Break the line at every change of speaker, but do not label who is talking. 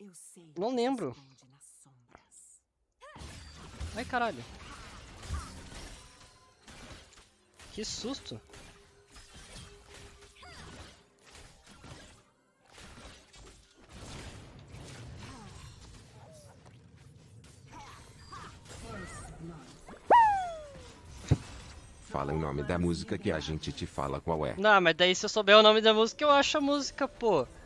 Não lembro. Ai, caralho. Que susto.
Fala o nome da música que a gente te fala qual é.
Não, mas daí se eu souber o nome da música, eu acho a música, pô.